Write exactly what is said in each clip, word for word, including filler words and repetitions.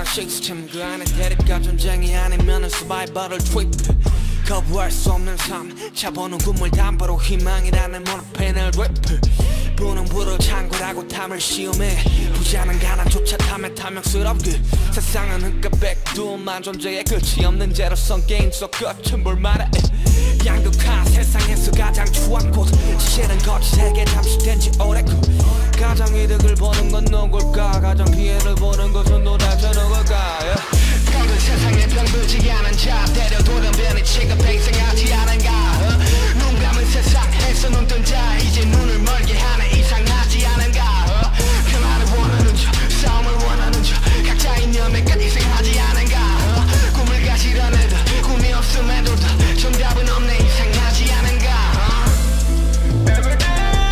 시스템 그 안에 대립과 전쟁이 아니면은 서바이벌을 트립 거부할 수 없는 삶 차보는 꿈을 담보로 희망이라는 모노펜을 랩 부는 불을 창고라고 탐을 시험해 부자는 가난조차 탐에 탐욕스럽게 세상은 흑과 백두만 존재의 끝이 없는 제로성 게임 속 끝은 볼만해 양극화 세상에서 가장 추한 곳 실은 거친 세계 잠식된 지 오래고 가장 이득을 보는 건 누굴까 가장 피해를 보는 것은 도대체 누굴까 평균 세상에 병들지 않은 자 때려 돌연변이 취급해 이상하지 않은가 uh? 눈 감은 세상에서 눈 뜬 자 이제 눈을 멀게 하네 이상하지 않은가 uh? 평화를 원하는 자 싸움을 원하는 자 각자의 연맹까지 이상하지 않은가 uh? 꿈을 가지려는 애들 꿈이 없음에도 다 정답은 없네 이상하지 않은가 uh?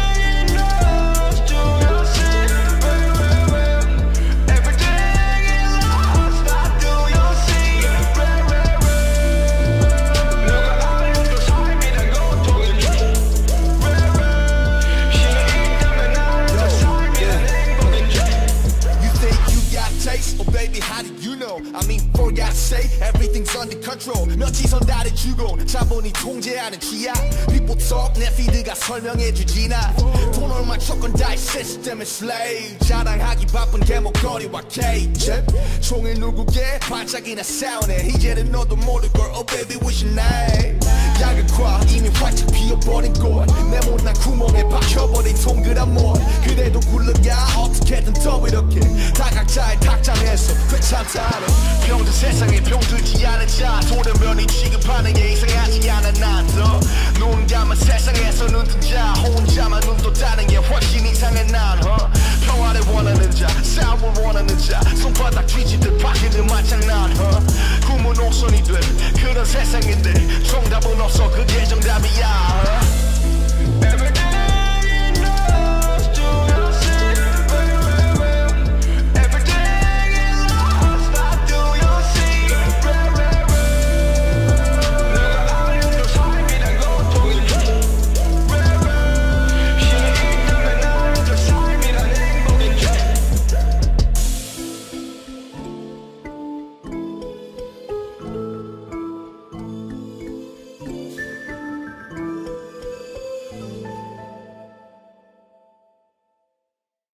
How do you know? I mean for God's sake everything's under control 며치선 달해주고 자본이 통제하는 지하 People talk 내 피드가 설명해주지나 돈 얼마 조건 다이 시스템의 slave 자랑하기 바쁜 개목걸이와 케이크 총을 누구게 반짝이나 싸우네 이제는 너도 모를걸 Oh baby what's your name 야극화 이미 활짝 피어버린 꽃내 못난 구멍에 박혀버린 동그란 못 그래도 굴러가 어떻게든 더 이렇게 다 각자의 탁장에서 괜찮다네 병든 세상에 병들지 않은 자 돌연변이 취급하는 게 이상하지 않아 난도 눈 감은 세상에서 눈 뜬 자 혼자만 눈 떴다는 게 훨씬 이상해 난 huh? 평화를 원하는 자 싸움을 원하는 자 손바닥 뒤집듯 바뀌는 말장난 huh? 꿈은 옥선이 된 그런 세상인데 정답은 없어 그게 정답이야 huh?